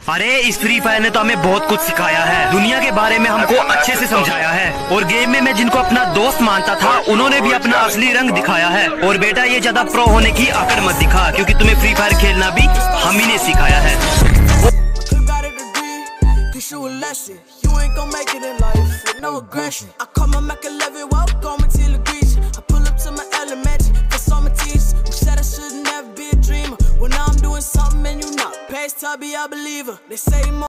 अरे इस free fire ने तो हमें बहुत कुछ सिखाया है, दुनिया के बारे में हमको अच्छे से समझाया है। और गेम में मैं जिनको अपना दोस्त मानता था उन्होंने भी अपना असली रंग दिखाया है। और बेटा ये ज्यादा प्रो होने की अकड़ मत दिखा, क्योंकि तुम्हें फ्री फायर खेलना भी हम ही ने सिखाया है। Something and you not. Past tubby, I believe her. They say more.